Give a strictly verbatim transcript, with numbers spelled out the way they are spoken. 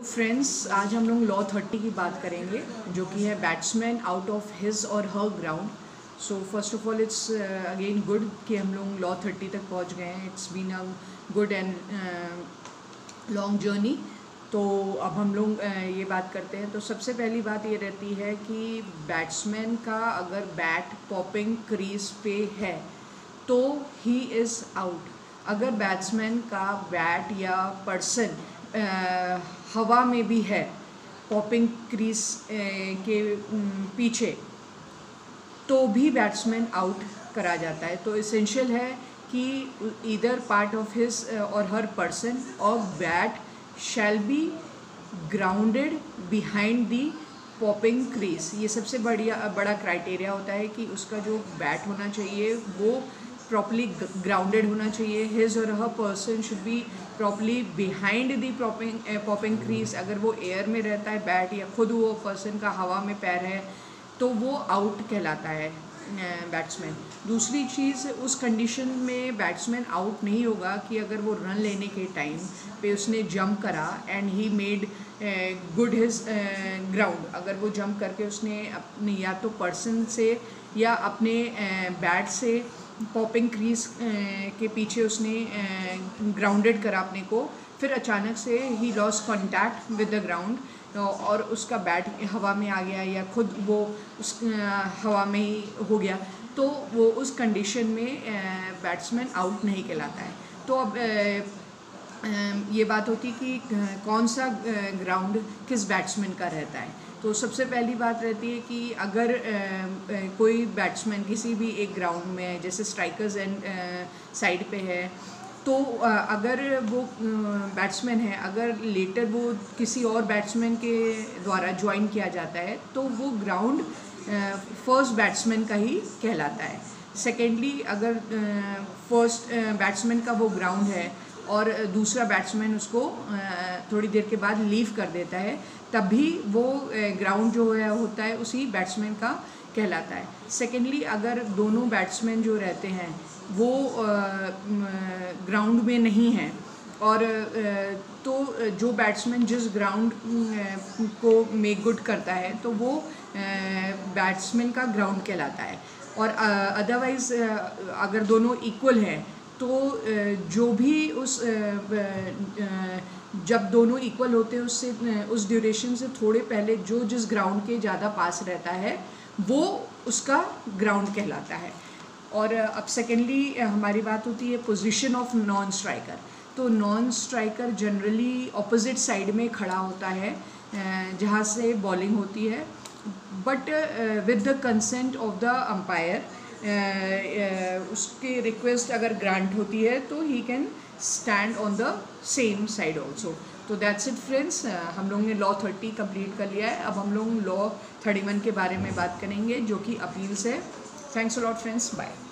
Friends, आज हम लोग लॉ थर्टी की बात करेंगे जो कि है batsman out of his or her ground. So first of all it's again good कि हम लोग लॉ थर्टी तक पहुंच गए हैं। It's been a good and long journey. तो अब हम लोग uh, ये बात करते हैं। तो सबसे पहली बात ये रहती है कि बैट्समैन का अगर बैट पॉपिंग क्रीज पे है तो ही इज़ आउट। अगर बैट्समैन का बैट या पर्सन Uh, हवा में भी है पॉपिंग क्रीज uh, के um, पीछे, तो भी बैट्समैन आउट करा जाता है। तो इसेंशियल है कि either part of his or her person और bat shall be grounded behind the popping crease. ये सबसे बढ़िया बड़ा क्राइटेरिया होता है कि उसका जो बैट होना चाहिए वो प्रॉपरली ग्राउंडेड होना चाहिए। His or her person should be properly behind the popping popping crease. अगर वो एयर में रहता है बैट या खुद वो पर्सन का हवा में पैर है तो वो आउट कहलाता है बैट्समैन। दूसरी चीज़, उस कंडीशन में बैट्समैन आउट नहीं होगा कि अगर वो रन लेने के टाइम पे उसने जंप करा and he made good his ground. अगर वो जंप करके उसने अपने या तो पर्सन से या अपने बैट uh, से पॉपिंग क्रीज के पीछे उसने ग्राउंडेड करा अपने को, फिर अचानक से ही loss contact with the ground और उसका बैट हवा में आ गया या खुद वो उस हवा में ही हो गया, तो वो उस कंडीशन में बैट्समैन आउट नहीं कहलाता है। तो अब ये बात होती कि कौन सा ग्राउंड किस बैट्समैन का रहता है। तो सबसे पहली बात रहती है कि अगर कोई बैट्समैन किसी भी एक ग्राउंड में है, जैसे स्ट्राइकर्स एंड साइड पे है, तो अगर वो बैट्समैन है, अगर लेटर वो किसी और बैट्समैन के द्वारा ज्वाइन किया जाता है तो वो ग्राउंड फर्स्ट बैट्समैन का ही कहलाता है। सेकेंडली, अगर फर्स्ट बैट्समैन का वो ग्राउंड है और दूसरा बैट्समैन उसको थोड़ी देर के बाद लीव कर देता है, तभी वो ग्राउंड जो है होता है उसी बैट्समैन का कहलाता है। सेकेंडली, अगर दोनों बैट्समैन जो रहते हैं वो ग्राउंड में नहीं हैं और तो जो बैट्समैन जिस ग्राउंड को मेक गुड करता है तो वो बैट्समैन का ग्राउंड कहलाता है। और अदरवाइज़ अगर दोनों इक्वल हैं तो जो भी उस जब दोनों इक्वल होते हैं उससे उस ड्यूरेशन से थोड़े पहले जो जिस ग्राउंड के ज़्यादा पास रहता है वो उसका ग्राउंड कहलाता है। और अब सेकेंडली हमारी बात होती है पोजीशन ऑफ नॉन स्ट्राइकर। तो non striker generally opposite side में खड़ा होता है जहाँ से बॉलिंग होती है, but with the consent of the umpire. उसके रिक्वेस्ट अगर ग्रांट होती है तो ही can stand on the same side also. तो दैट्स इट फ्रेंड्स, हम लोग ने लॉ थर्टी कंप्लीट कर लिया है। अब हम लोग लॉ थर्टी वन के बारे में बात करेंगे जो कि अपील्स है। Thanks a lot friends, bye.